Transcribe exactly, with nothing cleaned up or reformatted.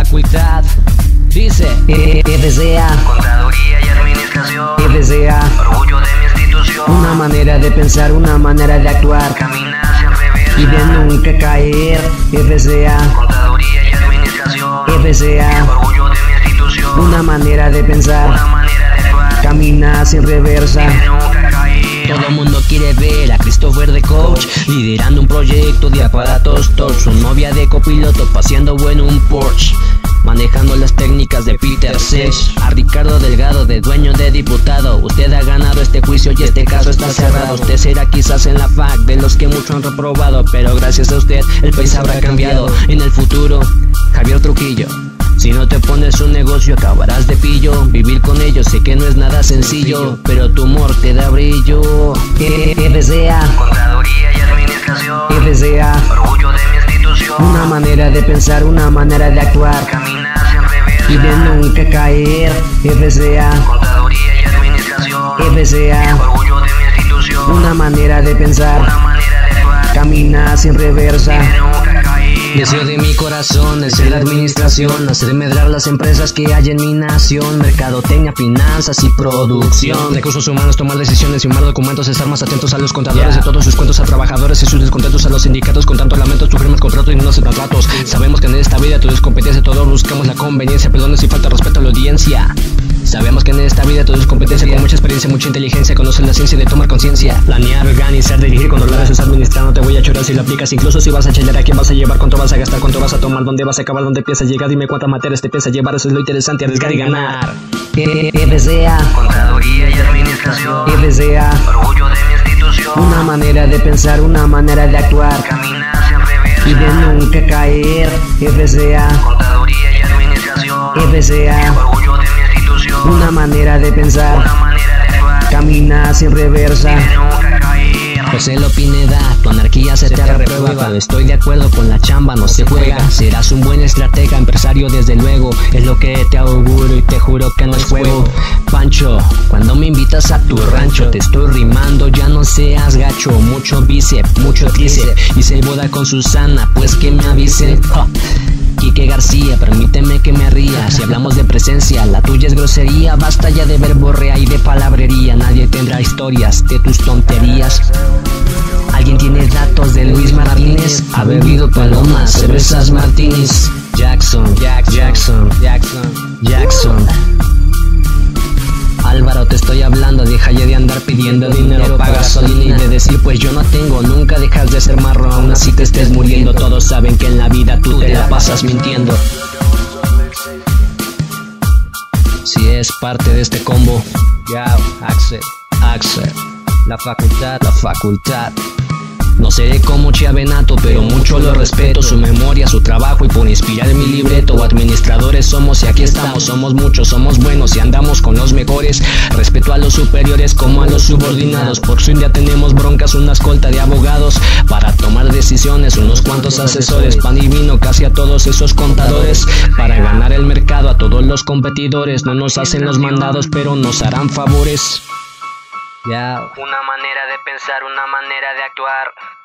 facultad. Dice F C A, Contaduría y Administración, F C A, orgullo de mi institución. una manera de pensar, una manera de actuar Camina sin reversa y de nunca caer. F C A, Contaduría y Administración, F C A, orgullo de mi institución. una manera de Una pensar, manera de actuar camina sin reversa. y de nunca caer. todo el mundo quiere ver a Christopher de coach, liderando un proyecto de aparatos touch. Su novia de copiloto paseando en un Porsche, manejando las técnicas de Peter Sech. A Ricardo Delgado de dueño de diputado, usted ha ganado este juicio y este caso está cerrado. Usted será quizás en la F A C de los que mucho han reprobado, pero gracias a usted el país habrá cambiado. En el futuro, Javier Trujillo, si no te pones un negocio acabarás de pillo. Vivir con ellos sé que no es nada sencillo, pero tu humor te da brillo. F C A, Contaduría y Administración, F C A, orgullo de mi institución. una manera de pensar, una manera de actuar Camina sin reversa y de nunca caer. F C A, Contaduría y Administración, F C A, orgullo de mi institución. una manera de pensar, Una manera de actuar camina sin y reversa. de nunca caer. Deseo de mi corazón es ser la administración, hacer medrar las empresas que hay en mi nación. Mercadotecnia, finanzas y producción, recursos humanos, tomar decisiones, firmar documentos, estar más atentos a los contadores Yeah. de todos sus cuentos, a trabajadores y sus descontentos, a los sindicatos con tanto lamento, tú firmas contratos y no los contratos. Sabemos que en esta vida todo es competencia, todos buscamos la conveniencia, perdón si falta respeto a la audiencia. Sabemos que en esta vida todo es competencia, con mucha experiencia, mucha inteligencia, conocer la ciencia de tomar conciencia. Planear, organizar, dirigir, controlar, eso es administrar. No te voy a chorar si lo aplicas, incluso si vas a chillar. ¿A quién vas a llevar? ¿Cuánto vas a gastar? ¿Cuánto vas a tomar? ¿Dónde vas a acabar? ¿Dónde piensas llegar? Dime cuántas materias te piensas llevar. Eso es lo interesante, arriesgar y ganar. F C A, Contaduría y Administración, F C A, orgullo de mi institución. una manera de pensar, una manera de actuar Camina sin reversa y de nunca caer. F C A, Contaduría y Administración, F C A, orgullo de mi institución. una manera de pensar, Una manera de actuar camina sin reversa. y de nunca caer. José Lopineda, tu anarquía se te reprueba, pero estoy de acuerdo con la chamba, no se juega. Serás un buen estratega, empresario desde luego, es lo que te auguro y te juro que no es juego. Pancho, cuando me invitas a tu rancho te estoy rimando, ya no seas gacho. Mucho bíceps, mucho tríceps, hice boda con Susana, pues que me avise. Ja. Quique García, permíteme que me ría. Si hablamos de presencia, la tuya es grosería. Basta ya de verborrea y de palabrería. Nadie tendrá historias de tus tonterías. ¿Alguien tiene datos de Luis Martínez? Ha bebido palomas, cervezas Martínez. Jackson, Jackson, Jackson, Jackson, Jackson. Álvaro, te estoy hablando, deja ya de andar pidiendo dinero para gasolina y de decir pues yo no tengo. Nunca dejas de ser marrón, aún así te estés muriendo. Todos saben que en la vida tú te la pasas mintiendo. Si es parte de este combo, ya, Axel, Axel, la facultad, la facultad. No seré como Chiavenato, pero mucho lo respeto, su memoria, su trabajo y por inspirar en mi libreto. Administradores somos y aquí estamos, somos muchos, somos buenos y andamos con los mejores. Respeto a los superiores como a los subordinados, por si un día tenemos broncas, una escolta de abogados para tomar decisiones, unos cuantos asesores, pan y vino casi a todos esos contadores. Para ganar el mercado a todos los competidores, no nos hacen los mandados, pero nos harán favores. Ya. Una manera de pensar, una manera de actuar.